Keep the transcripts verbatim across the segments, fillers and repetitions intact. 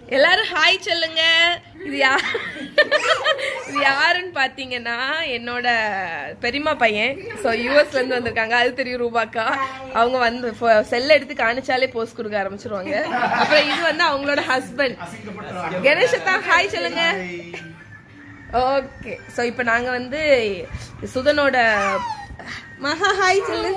எல்லாரும் ஹாய் சொல்லுங்க. இது யார் இது யாருன்னு பாத்தீங்கன்னா என்னோட பெரியம்மா பையன். ஸோ யூஎஸ்ல இருந்து வந்திருக்காங்க. அது தெரியும் ரூபாக்கா. அவங்க வந்து செல்ல எடுத்து காணிச்சாலே போஸ்ட் கொடுக்க ஆரம்பிச்சிருவாங்க. அப்புறம் இது வந்து அவங்களோட ஹஸ்பண்ட் கணேஷத்தான். ஹாய் சொல்லுங்க. ஓகே, ஸோ இப்போ நாங்க வந்து சுதனோட மகா ஹாய் சொல்லு.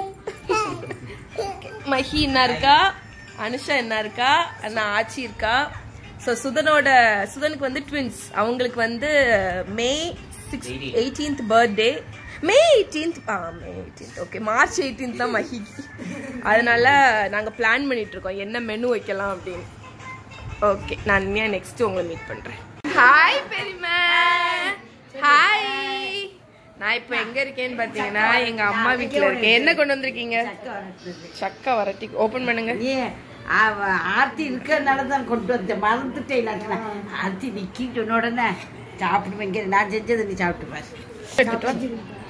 மஹி என்ன இருக்கா, அனுஷா என்ன இருக்கா, அண்ணா ஆச்சி இருக்கா. ஸோ சுதனோட சுதனுக்கு வந்து ட்வின்ஸ். அவங்களுக்கு வந்து May six eighteenth birthday. May eighteenth ஆ May eighteenth okay March eighteenth தான் மஹிக்கு. அதனால நாங்கள் பிளான் பண்ணிட்டு இருக்கோம் என்ன மெனு வைக்கலாம் அப்படின்னு. ஓகே, நான் இனிமேல் நெக்ஸ்ட் உங்களை மீட் பண்ணுறேன். ஹாய் பெரியம்மா. ஹாய். நான் இப்போ எங்க இருக்கேன்னு பார்த்தீங்கன்னா எங்க அம்மா வீட்டில் இருக்கேன். என்ன கொண்டு வந்திருக்கீங்க? சக்கா வரட்டி. ஓப்பன் பண்ணுங்க. ஆர்த்தி இருக்கிறதுனால தான் கொண்டு வந்தேன். மறந்துட்டேன். ஆர்த்தி நிக்கிட்டு உடனே சாப்பிடுவேங்க. நான் செஞ்சதை நீ சாப்பிட்டு.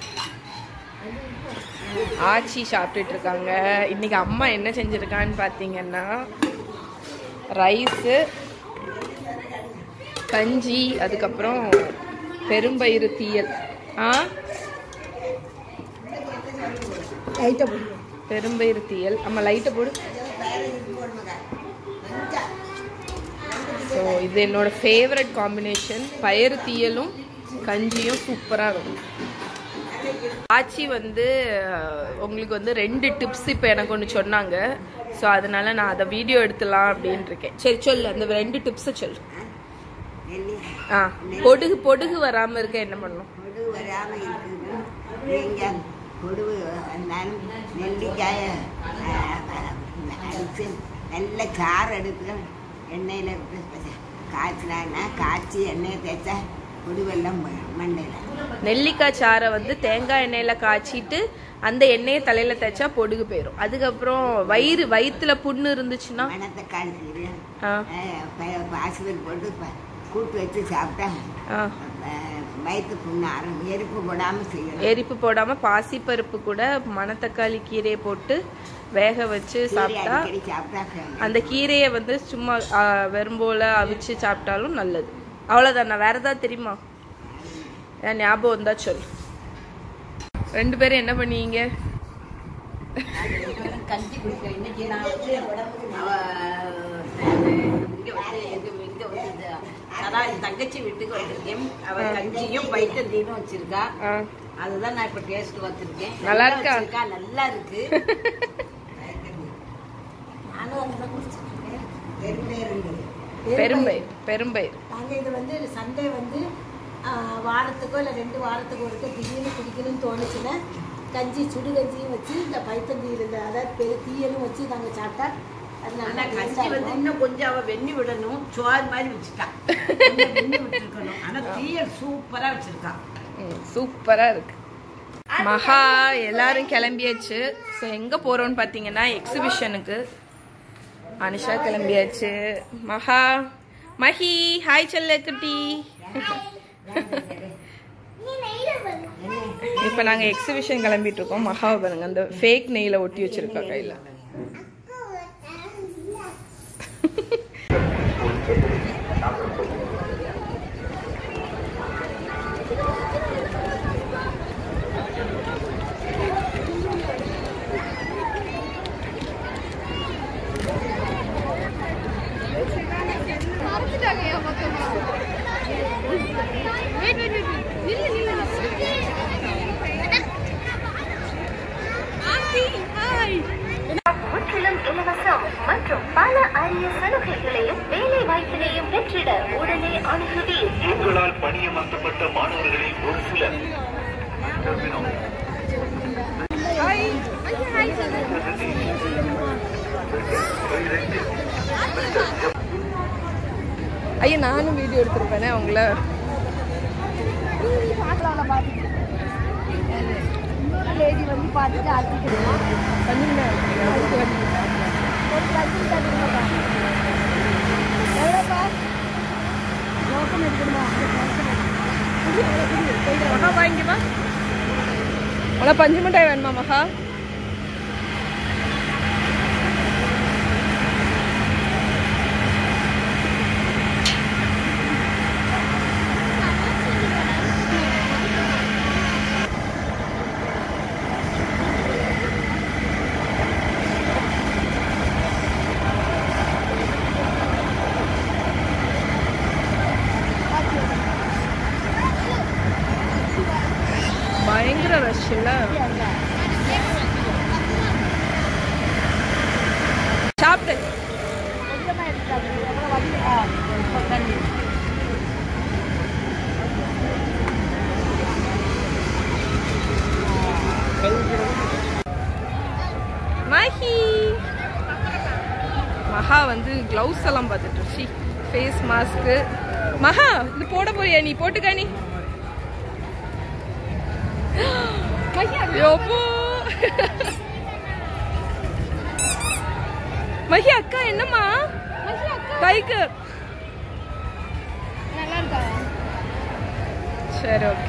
ஆச்சி சாப்பிட்டுட்டு இருக்காங்க. இன்னைக்கு அம்மா என்ன செஞ்சிருக்கான்னு பார்த்தீங்கன்னா ரைஸு, கஞ்சி, அதுக்கப்புறம் பெரும்பயிறு தீயல். ஆ பெரும்பயிறு தீயல். ஆமாம், லைட்டை போடு. ஸோ இது என்னோட ஃபேவரட் காம்பினேஷன். பயறு தீயலும் கஞ்சியும் சூப்பராக இருக்கும். ஆச்சி வந்து உங்களுக்கு வந்து ரெண்டு டிப்ஸ் இப்போ எனக்கு ஒன்று சொன்னாங்க. ஸோ அதனால நான் அதை வீடியோ எடுத்துலாம் அப்படின்ட்டு இருக்கேன். சரி சொல்லு, அந்த ரெண்டு டிப்ஸை சொல்லு. ஆ பொடுகு பொடுகு வராமல் இருக்க என்ன பண்ணணும்? பொடுகு வராமல் இருக்குங்க. பொடுகு நெல்லிக்காய அடித்து நல்ல சாறு எடுத்து எண்ணெயில் காய்ச்சினாங்கன்னா காய்ச்சி எண்ணெயை தேய்ச்சா பொடுவெல்லாம் மண்டையில். நெல்லிக்காய் சாரை வந்து தேங்காய் எண்ணெயில் காய்ச்சிட்டு அந்த எண்ணெயை தலையில தேய்ச்சா பொடுகு போயிடும். அதுக்கப்புறம் வயிறு வயிற்றுல புண்ணு இருந்துச்சுன்னா மணத்தக்காளி பாசிபல் போட்டு கூட்டு வச்சு சாப்பிட்டா வயிற்று புண்ணு ஆறும். எரிப்பு போடாமல் செய்யணும். எரிப்பு போடாம பாசிப்பருப்பு கூட மணத்தக்காளி கீரையை போட்டு வேக வச்சு சாப்பிட்டா அந்த கீரையை வந்து சும்மா வெறும்போல அவிச்சு சாப்பிட்டாலும் நல்லது. அவ்வளோதாண்ணா. வேற ஏதாவது தெரியுமா? ஏன் ஞாபகம் இருந்தா சொல்லு. ரெண்டு பேரும் என்ன பண்ணீங்க? கஞ்சி குடிக்கிறேன். இன்னைக்கு நான் வந்து அதான் தங்கச்சி வீட்டுக்கு வந்திருக்கேன். அவ கஞ்சியும் பைத்தந்தீனும் வச்சிருக்கா. அதுதான் நான் இப்ப டேஸ்ட் வச்சிருக்கேன். நல்லா இருக்கா? நல்லா இருக்கு. பெரும்பயிர் பெரும்பயிர் நாங்கள் இது வந்து சண்டே வந்து வாரத்துக்கோ இல்லை ரெண்டு வாரத்துக்கு ஒருக்க திடீர்னு குடிக்கணும்னு தோணுச்சுன்னா கஞ்சி சுடு கஞ்சியும் வச்சு இந்த பைத்தந்தீர் இந்த அதாவது பெரு தீயலும் வச்சு நாங்கள் சாப்பிட்டா அதனால கஞ்சி வந்து இன்னும் கொஞ்சம் அவ வெண்ணி விடணும். சோறு மாதிரி வச்சுட்டான். வெண்ணி விட்டுருக்கணும். ஆனா தீயல் சூப்பரா வச்சிருக்கான். சூப்பரா இருக்கு. மகா எல்லாரும் கிளம்பியாச்சு. ஸோ எங்க போறோம்னு பாத்தீங்கன்னா எக்ஸிபிஷனுக்கு. அனுஷா கிளம்பியாச்சு. மகா மஹி ஹாய் சொல்ல குட்டி. இப்ப நாங்க எக்ஸிபிஷன் கிளம்பிட்டு இருக்கோம். மகாவை பாருங்க, அந்த ஃபேக் நெயில ஒட்டி வச்சிருக்கா கையில. முற்றிலும் இலவசம் மற்றும் பல அரிய சலுகைகளையும் வேலை வாய்ப்பினையும் பெற்றிட உடனே அணுகுவீர். உங்களால் பணியமர்த்தப்பட்ட மாணவர்களில் ஒரு சிலர் ஐயா நானும் வீடியோ எடுத்திருப்பேனே அவங்கள. லேடி வந்து பார்த்துட்டு ஆட்டிக்கிடுவோம். ஒரு கஞ்சி தருமா எவ்வளோப்பா நோக்கம் எடுக்கணுமா? மகா வாங்கிப்பா. உனக்கு பஞ்சு மிட்டாய் வேணுமா மகா? ஆச்சுங்களா? சாப்பிட்டு மஹி மஹா வந்து கிளவுஸ் எல்லாம் பார்த்துட்டு ஃபேஸ் மாஸ்க்கு. மஹா இது போட போறியா? நீ போட்டுக்க. நீ மஹி அக்கா என்னம்மா கைக்கு நல்லா இருக்கா? சரி ஓகே.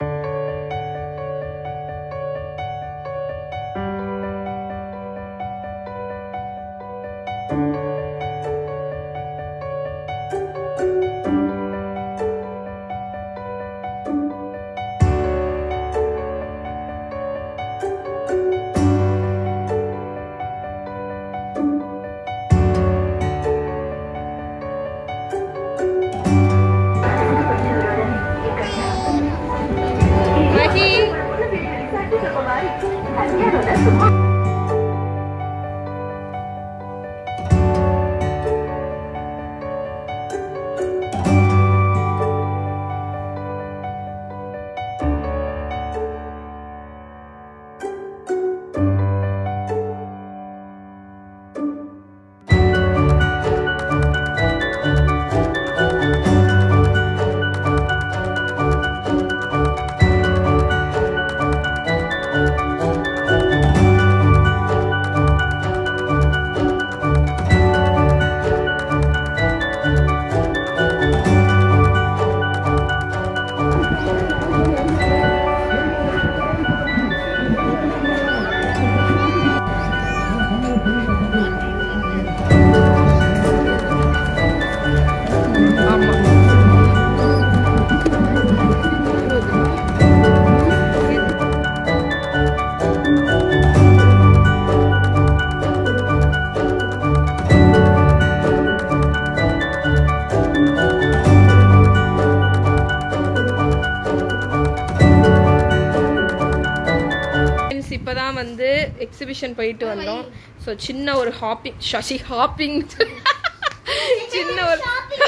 இப்பதான் வந்து எக்ஸிபிஷன் போயிட்டு வந்தோம். ஸோ சின்ன ஒரு ஹாப்பிங் சசி ஹாப்பிங் சின்ன ஒரு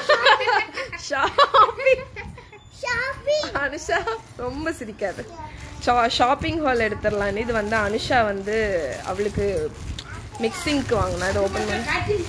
ஷாப்பிங் அனுஷா ரொம்ப சிரிக்காது. ஷாப்பிங் ஹால் எடுத்துடலான்னு இது வந்து அனுஷா வந்து அவளுக்கு மிக்சிங்க்கு வாங்கினா இதை ஓப்பன் பண்ணி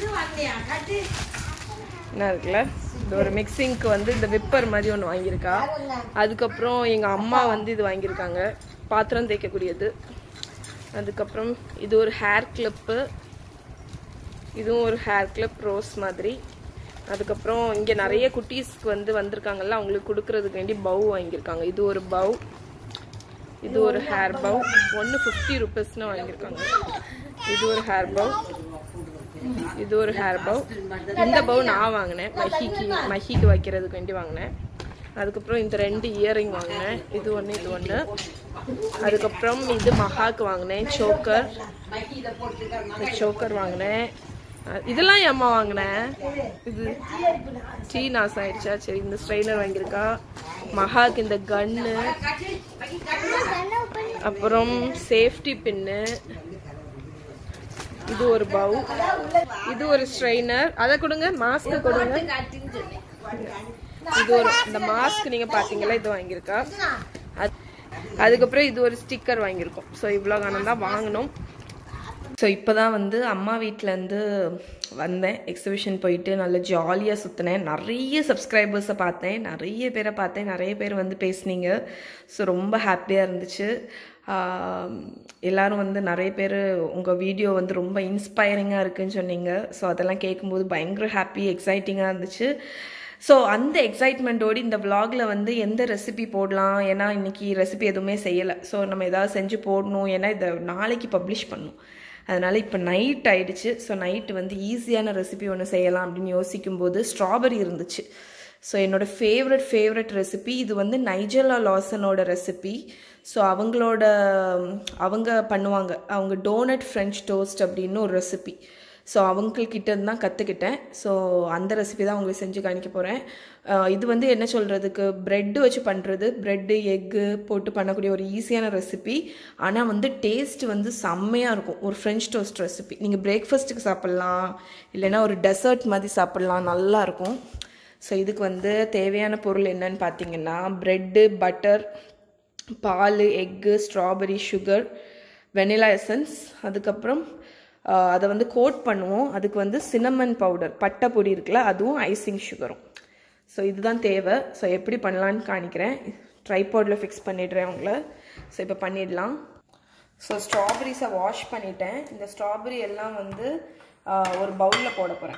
என்ன இருக்குல்ல, இது ஒரு மிக்சிங்க்கு வந்து இந்த விப்பர் மாதிரி ஒன்று வாங்கியிருக்கா. அதுக்கப்புறம் எங்கள் அம்மா வந்து இது வாங்கியிருக்காங்க, பாத்திரம் தேய்க்கக்கூடியது. அதுக்கப்புறம் இது ஒரு ஹேர் கிளிப்பு, இதுவும் ஒரு ஹேர் கிளிப் ரோஸ் மாதிரி. அதுக்கப்புறம் இங்கே நிறைய குட்டீஸ்க்கு வந்து வந்திருக்காங்கல்ல, அவங்களுக்கு கொடுக்கறதுக்கு வேண்டி பவு வாங்கியிருக்காங்க. இது ஒரு பவு, இது ஒரு ஹேர் பவு, ஒன்று ஃபிஃப்டி ருபீஸ்னு வாங்கியிருக்காங்க. இது ஒரு ஹேர் பவு, இது ஒரு ஹேர் பவு. இந்த பவு நான் வாங்கினேன், மஹிக்கு மஹிக்கு வைக்கிறதுக்கு வேண்டி வாங்கினேன். அதுக்கப்புறம் இந்த ரெண்டு இயரிங் வாங்கினேன், இது ஒன்று இது ஒன்று. அதுக்கப்புறம் இது மஹாக்கு வாங்கினேன் சோக்கர், சோக்கர் வாங்கினேன். இதெல்லாம் என் அம்மா வாங்கினேன். இது டீ நாஸ் ஆயிடுச்சா, சரி இந்த ஸ்ட்ரெயினர் வாங்கியிருக்கா. மஹாக்கு இந்த கன்னு, அப்புறம் சேஃப்டி பின்னு, இது ஒரு பவு, இது ஒரு ஸ்ட்ரெயினர். அதை கொடுங்க, மாஸ்க் கொடுங்க. இது ஒரு இந்த மாஸ்க் நீங்க பாத்தீங்களா, இது வாங்கியிருக்கா. அதுக்கப்புறம் இது ஒரு ஸ்டிக்கர் வாங்கியிருக்கோம். ஸோ இவ்வளோ காரணம் தான் வாங்கினோம். ஸோ இப்போ தான் வந்து அம்மா வீட்டிலேருந்து வந்தேன். எக்ஸிபிஷன் போயிட்டு நல்லா ஜாலியாக சுற்றினேன். நிறைய சப்ஸ்கிரைபர்ஸை பார்த்தேன், நிறைய பேரை பார்த்தேன், நிறைய பேர் வந்து பேசுனீங்க. ஸோ ரொம்ப ஹாப்பியாக இருந்துச்சு. எல்லோரும் வந்து நிறைய பேர் உங்கள் வீடியோ வந்து ரொம்ப இன்ஸ்பைரிங்காக இருக்குதுன்னு சொன்னீங்க. ஸோ அதெல்லாம் கேட்கும்போது பயங்கர ஹாப்பி, எக்ஸைட்டிங்காக இருந்துச்சு. ஸோ அந்த எக்ஸைட்மெண்ட்டோடு இந்த விலாகில் வந்து எந்த ரெசிபி போடலாம், ஏன்னா இன்றைக்கி ரெசிபி எதுவுமே செய்யலை. ஸோ நம்ம எதாவது செஞ்சு போடணும், ஏன்னா இதை நாளைக்கு பப்ளிஷ் பண்ணணும். அதனால் இப்போ நைட் ஆகிடுச்சு. ஸோ நைட்டு வந்து ஈஸியான ரெசிபி ஒன்று செய்யலாம் அப்படின்னு யோசிக்கும்போது ஸ்ட்ராபெரி இருந்துச்சு. ஸோ என்னோடய ஃபேவரட் ஃபேவரட் ரெசிபி இது வந்து நைஜெலா லாசனோட ரெசிபி. ஸோ அவங்களோட அவங்க பண்ணுவாங்க, அவங்க டோனட் ஃப்ரெஞ்ச் டோஸ்ட் அப்படின்னு ஒரு ரெசிபி. ஸோ அவங்கக்கிட்ட இருந்து தான் கற்றுக்கிட்டேன். ஸோ அந்த ரெசிபி தான் உங்களுக்கு செஞ்சு காணிக்க போகிறேன். இது வந்து என்ன சொல்கிறதுக்கு, ப்ரெட்டு வச்சு பண்ணுறது, ப்ரெட்டு எக்கு போட்டு பண்ணக்கூடிய ஒரு ஈஸியான ரெசிபி. ஆனால் வந்து டேஸ்ட் வந்து செம்மையாக இருக்கும். ஒரு ஃப்ரெஞ்ச் டோஸ்ட் ரெசிபி நீங்கள் பிரேக்ஃபாஸ்ட்டுக்கு சாப்பிட்லாம், இல்லைன்னா ஒரு டெசர்ட் மாதிரி சாப்பிட்லாம், நல்லாயிருக்கும். ஸோ இதுக்கு வந்து தேவையான பொருள் என்னன்னு பார்த்தீங்கன்னா, ப்ரெட்டு, பட்டர், பால், egg, strawberry, sugar, vanilla essence, அதுக்கப்புறம் அதை வந்து கோட் பண்ணுவோம். அதுக்கு வந்து சின்னமன் பவுடர், பட்டை பொடி இருக்குல்ல, அதுவும் ஐசிங் சுகரும். ஸோ இதுதான் தேவை. ஸோ எப்படி பண்ணலான்னு காணிக்கிறேன். ட்ரைபாடில் ஃபிக்ஸ் பண்ணிடுறேன் உங்களை. ஸோ இப்போ பண்ணிடலாம். ஸோ ஸ்ட்ராபெரிஸை வாஷ் பண்ணிட்டேன். இந்த ஸ்ட்ராபெரி எல்லாம் வந்து ஒரு பவுலில் போட போகிறேன்.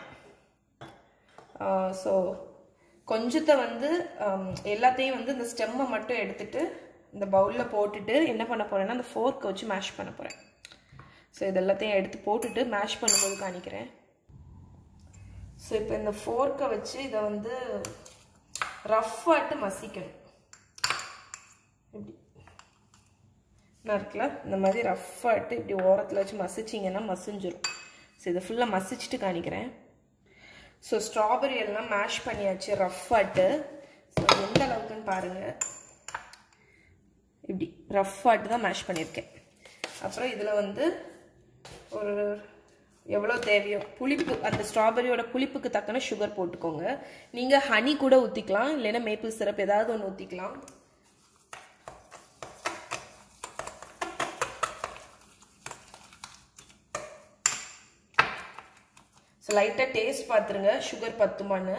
ஸோ கொஞ்சத்தை வந்து எல்லாத்தையும் வந்து இந்த ஸ்டெம்மை மட்டும் எடுத்துட்டு இந்த பவுலில் போட்டுட்டு என்ன பண்ண போகிறேன்னா, அந்த ஃபோர்க்கை வச்சு மேஷ் பண்ண போகிறேன். ஸோ இது எல்லாத்தையும் எடுத்து போட்டுட்டு மேஷ் பண்ணும்போது காணிக்கிறேன். ஸோ இப்போ இந்த ஃபோர்க்கை வச்சு இதை வந்து ரஃப்பாட்டு மசிக்கணும். இப்படி நான் இருக்குல்ல, இந்த மாதிரி ரஃப்பாட்டு இப்படி ஓரத்தில் வச்சு மசிச்சிங்கன்னா மசிஞ்சிடும். ஸோ இதை ஃபுல்லாக மசிச்சுட்டு காணிக்கிறேன். ஸோ ஸ்ட்ராபெரி எல்லாம் மேஷ் பண்ணியாச்சு ரஃப்பாட்டு. ஸோ எந்த அளவுக்குன்னு பாருங்கள், இப்படி ரஃப்பாட்டு தான் மேஷ் பண்ணியிருக்கேன். அப்புறம் இதில் வந்து ஒரு எவ்வளோ தேவையோ புளிப்பு, அந்த ஸ்ட்ராபெரியோட புளிப்புக்கு தக்கன சுகர் போட்டுக்கோங்க. நீங்கள் ஹனி கூட ஊற்றிக்கலாம், இல்லைன்னா மேப்பிள் சிரப் ஏதாவது ஒன்று ஊற்றிக்கலாம். ஸோ லைட்டாக டேஸ்ட் பார்த்துருங்க, சுகர் பத்துமான்னு.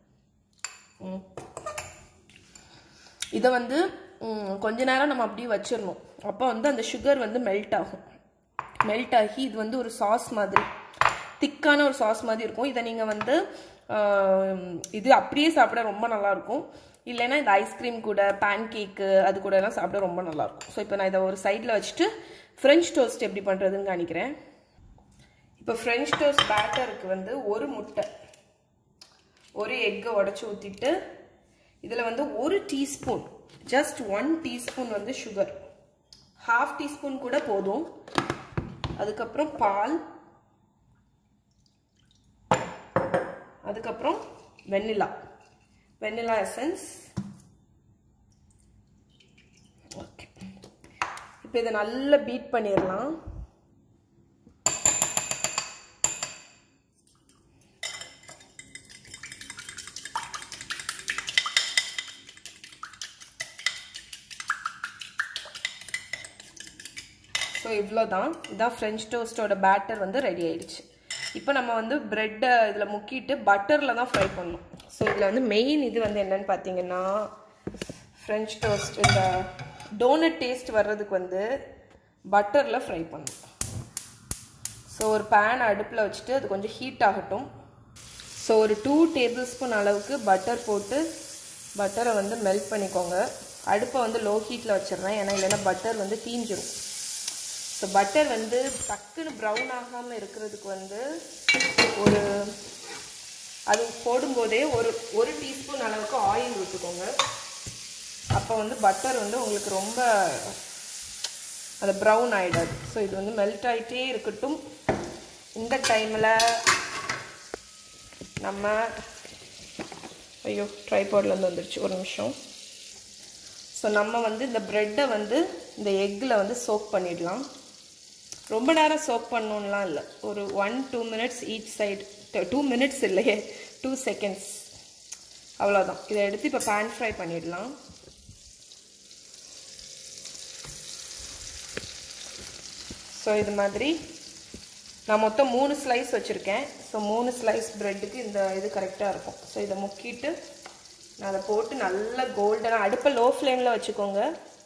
இதை வந்து கொஞ்ச நேரம் நம்ம அப்படியே வச்சிடணும். அப்போ வந்து அந்த சுகர் வந்து மெல்ட் ஆகும். மெல்ட் ஆகி இது வந்து ஒரு சாஸ் மாதிரி, திக்கான ஒரு சாஸ் மாதிரி இருக்கும். இதை நீங்கள் வந்து இது அப்படியே சாப்பிட ரொம்ப நல்லாயிருக்கும். இல்லைன்னா இந்த ஐஸ்கிரீம் கூட, பேன் கேக்கு அது கூட எல்லாம் சாப்பிட ரொம்ப நல்லாயிருக்கும். ஸோ இப்போ நான் இதை ஒரு சைடில் வச்சுட்டு ஃப்ரெஞ்ச் டோஸ்ட் எப்படி பண்ணுறதுன்னு காணிக்கிறேன். இப்போ ஃப்ரெஞ்ச் டோஸ்ட் பேட்டருக்கு வந்து ஒரு முட்டை, ஒரு எக்கை உடச்சி ஊற்றிட்டு இதில் வந்து ஒரு டீஸ்பூன், ஜஸ்ட் ஒன் டீஸ்பூன் வந்து சுகர், ஹாஃப் டீஸ்பூன் கூட போதும். அதுக்கப்புறம் பால், அதுக்கப்புறம் வெண்ணிலா, வெண்ணிலா எசன்ஸ். ஓகே, இப்போ இதை நல்லா பீட் பண்ணிடலாம். ஸோ இவ்வளோ தான். இதுதான் ஃப்ரெஞ்ச் டோஸ்ட்டோட பேட்டர் வந்து ரெடி ஆயிடுச்சு. இப்போ நம்ம வந்து ப்ரெட்டை இதில் முக்கிட்டு பட்டரில் தான் ஃப்ரை பண்ணணும். ஸோ இதில் வந்து மெயின் இது வந்து என்னென்னு பார்த்தீங்கன்னா, ஃப்ரெஞ்ச் டோஸ்ட் இந்த டோனட் டேஸ்ட் வர்றதுக்கு வந்து பட்டரில் ஃப்ரை பண்ணணும். ஸோ ஒரு பேன் அடுப்பில் வச்சுட்டு அது கொஞ்சம் ஹீட் ஆகட்டும். ஸோ ஒரு டூ டேபிள் ஸ்பூன் அளவுக்கு பட்டர் போட்டு பட்டரை வந்து மெல்ட் பண்ணிக்கோங்க. அடுப்பை வந்து லோ ஹீட்டில் வச்சிடுறேன், ஏன்னா இல்லைன்னா பட்டர் வந்து தீஞ்சிரும். ஸோ பட்டர் வந்து டக்குன்னு ப்ரௌன் ஆகாமல் இருக்கிறதுக்கு வந்து ஒரு அது போடும்போதே ஒரு ஒரு டீஸ்பூன் அளவுக்கு ஆயில் ஊற்றிக்கோங்க. அப்போ வந்து பட்டர் வந்து உங்களுக்கு ரொம்ப அது ப்ரௌன் ஆகிடாது. ஸோ இது வந்து மெல்ட் ஆகிட்டே இருக்கட்டும். இந்த டைமில் நம்ம ஐயோ ட்ரைபாட்லேருந்து வந்துடுச்சு, ஒரு நிமிஷம். ஸோ நம்ம வந்து இந்த ப்ரெட்டை வந்து இந்த எக்கில் வந்து சோக் பண்ணிடலாம். ரொம்ப நேரம் சோக் பண்ணணும்லாம் இல்லை, ஒரு one two minutes each side. Two minutes இல்லையே, டூ செகண்ட்ஸ் அவ்வளோதான். இதை எடுத்து இப்போ பேன் ஃப்ரை பண்ணிடலாம். ஸோ இது மாதிரி நான் மொத்தம் மூணு ஸ்லைஸ் வச்சுருக்கேன். ஸோ மூணு ஸ்லைஸ் ப்ரெட்டுக்கு இந்த இது கரெக்டாக இருக்கும். ஸோ இதை முக்கிட்டு நான் அதை போட்டு நல்லா கோல்டனாக, அடுப்பை லோ ஃப்ளேமில் வச்சுக்கோங்க.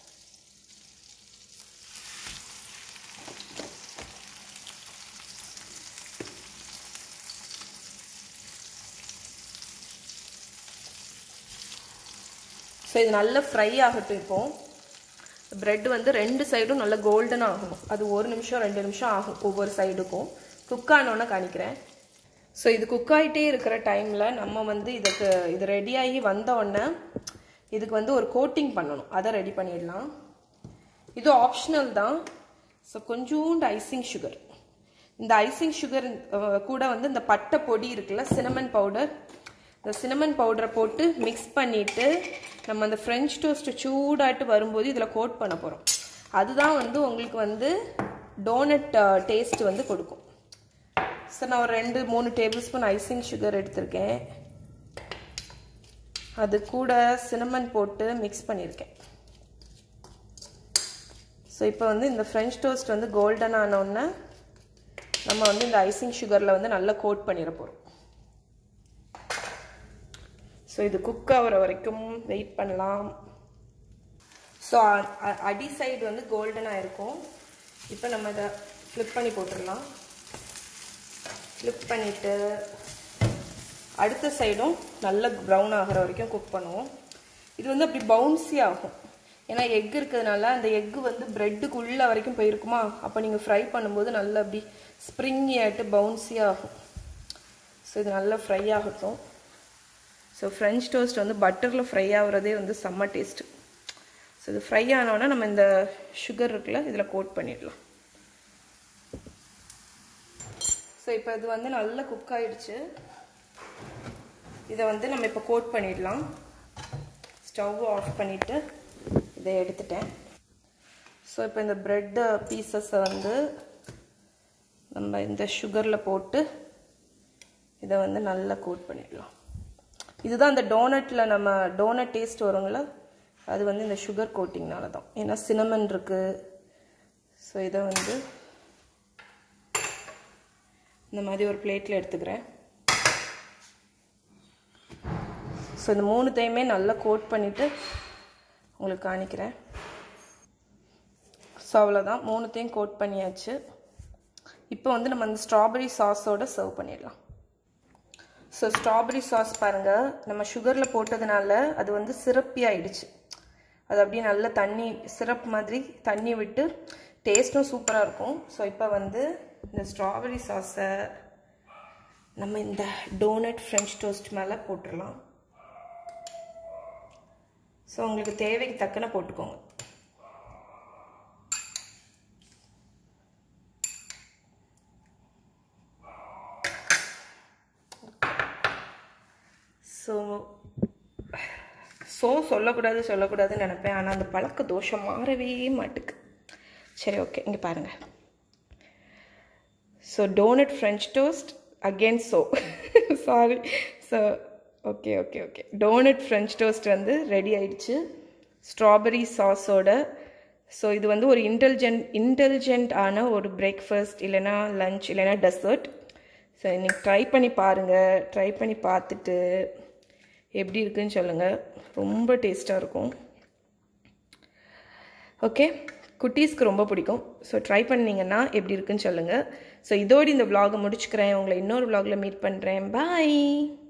ஸோ இது நல்லா ஃப்ரை ஆகட்டும். இப்போது ப்ரெட் வந்து ரெண்டு சைடும் நல்லா கோல்டனாக ஆகணும். அது ஒரு நிமிஷம் ரெண்டு நிமிஷம் ஆகும் ஒவ்வொரு சைடுக்கும். குக் ஆனோன்னு காணிக்கிறேன். ஸோ இது குக் ஆகிட்டே இருக்கிற டைமில் நம்ம வந்து இதுக்கு இது ரெடியாகி வந்த உடனே இதுக்கு வந்து ஒரு கோட்டிங் பண்ணணும், அதை ரெடி பண்ணிடலாம். இது ஆப்ஷனல் தான். ஸோ கொஞ்சோண்டு ஐசிங் சுகர், இந்த ஐசிங் சுகர் கூட வந்து இந்த பட்டை பொடி இருக்குல்ல, சினமன் பவுடர், இந்த சினமன் பவுடரை போட்டு மிக்ஸ் பண்ணிவிட்டு நம்ம அந்த ஃப்ரெஞ்ச் டோஸ்ட்டு சூடாட்டு வரும்போது இதில் கோட் பண்ண போகிறோம். அதுதான் வந்து உங்களுக்கு வந்து டோனட் டேஸ்ட் வந்து கொடுக்கும். ஸோ நான் ஒரு ரெண்டு மூணு டேபிள் ஸ்பூன் ஐசிங் சுகர் எடுத்திருக்கேன். அது கூட சினமன் போட்டு மிக்ஸ் பண்ணியிருக்கேன். ஸோ இப்போ வந்து இந்த ஃப்ரெஞ்ச் டோஸ்ட் வந்து கோல்டன் ஆனோடனே நம்ம வந்து இந்த ஐசிங் சுகரில் வந்து நல்லா கோட் பண்ணிட போகிறோம். ஸோ இது குக் ஆகிற வரைக்கும் வெயிட் பண்ணலாம். ஸோ அடி சைடு வந்து கோல்டனாக இருக்கும். இப்போ நம்ம இதை ஃப்ளிப் பண்ணி போட்டுடலாம். ஃப்ளிப் பண்ணிவிட்டு அடுத்த சைடும் நல்லா ப்ரௌன் ஆகிற வரைக்கும் குக் பண்ணுவோம். இது வந்து அப்படி பவுன்ஸி ஆகும். ஏன்னா எக் இருக்கிறதுனால அந்த எக்கு வந்து ப்ரெட்டுக்கு உள்ள வரைக்கும் போயிருக்குமா, அப்போ நீங்கள் ஃப்ரை பண்ணும்போது நல்லா அப்படி ஸ்ப்ரிங்கி ஆகிட்டு பவுன்ஸி ஆகும். ஸோ இது நல்லா ஃப்ரை ஆகட்டும். ஸோ ஃப்ரெஞ்ச் டோஸ்ட் வந்து பட்டரில் ஃப்ரை ஆகுறதே வந்து செம்ம டேஸ்ட்டு. ஸோ இது ஃப்ரை ஆனோன்னா நம்ம இந்த சுகர் இருக்குல்ல இதில் கோட் பண்ணிடலாம். ஸோ இப்போ இது வந்து நல்லா குக் ஆகிடுச்சு. இதை வந்து நம்ம இப்போ கோட் பண்ணிடலாம். ஸ்டவ் ஆஃப் பண்ணிவிட்டு இதை எடுத்துட்டேன். ஸோ இப்போ இந்த ப்ரெட்டு பீசஸை வந்து நம்ம இந்த சுகரில் போட்டு இதை வந்து நல்லா கோட் பண்ணிடலாம். இதுதான் அந்த டோனட்டில் நம்ம டோனட் டேஸ்ட் வருங்களா, அது வந்து இந்த சுகர் கோட்டிங்னால தான். ஏன்னா சினமன் இருக்குது. ஸோ இதை வந்து இந்த மாதிரி ஒரு பிளேட்டில் எடுத்துக்கிறேன். ஸோ இந்த மூணுத்தையுமே நல்லா கோட் பண்ணிவிட்டு உங்களுக்கு காணிக்கிறேன். ஸோ அவ்வளோதான், மூணுத்தையும் கோட் பண்ணியாச்சு. இப்போ வந்து நம்ம அந்த ஸ்ட்ராபெரி சாஸோடு சர்வ் பண்ணிடலாம். ஸோ ஸ்ட்ராபெரி சாஸ் பாருங்கள், நம்ம சுகரில் போட்டதுனால அது வந்து சிரப்பி ஆகிடுச்சு. அது அப்படியே நல்லா தண்ணி சிரப் மாதிரி தண்ணி விட்டு டேஸ்ட்டும் சூப்பராக இருக்கும். ஸோ இப்போ வந்து இந்த ஸ்ட்ராபெரி சாஸை நம்ம இந்த டோனட் ஃப்ரெஞ்ச் டோஸ்ட் மேலே போட்டுடலாம். ஸோ உங்களுக்கு தேவைக்கு தக்கன போட்டுக்கோங்க. ஸோ ஸோ சொல்லக்கூடாது சொல்லக்கூடாதுன்னு நினைப்பேன், ஆனால் அந்த பழக்க தோஷம் மாறவே மாட்டுக்கு. சரி, ஓகே, இங்கே பாருங்கள். So donut French toast again so sorry so okay okay okay donut French toast வந்து ரெடி ஆயிடுச்சு ஸ்ட்ராபெரி சாஸோட. ஸோ இது வந்து ஒரு இன்டெலிஜென்ட் இன்டெலிஜென்ட் ஆன ஒரு பிரேக்ஃபாஸ்ட் இல்லைனா லஞ்ச் இல்லைனா டெசர்ட். ஸோ நீங்கள் ட்ரை பண்ணி பாருங்கள். ட்ரை பண்ணி பார்த்துட்டு எப்படி இருக்குன்னு சொல்லுங்கள். ரொம்ப டேஸ்ட்டாக இருக்கும். ஓகே, குட்டீஸ்க்கு ரொம்ப பிடிக்கும். ஸோ ட்ரை பண்ணிங்கன்னா எப்படி இருக்குன்னு சொல்லுங்கள். ஸோ இதோடு இந்த விலாகை முடிச்சுக்கிறேன். உங்களை இன்னொரு விலாகில் மீட் பண்ணுறேன். பாய்.